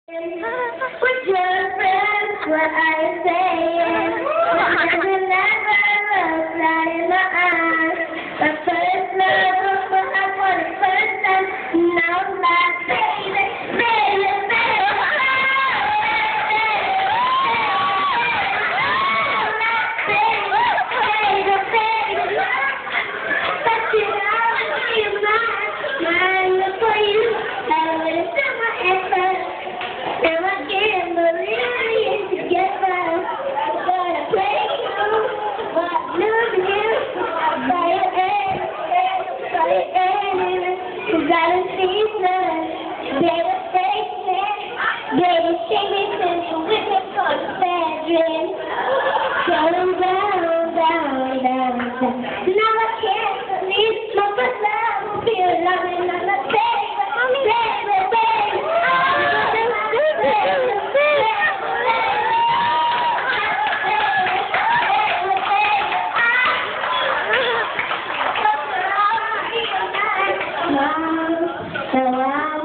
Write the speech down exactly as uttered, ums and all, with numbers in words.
With your friends, what are you saying? There's never love light in my eyes. The first love was what I wanted first time. Now I'm like, baby, baby, baby. Baby, shake me till you with me for the bedroom. Going down, down, down, down. Now I can't believe my first love will be loving on the baby, baby, baby. Mom, so I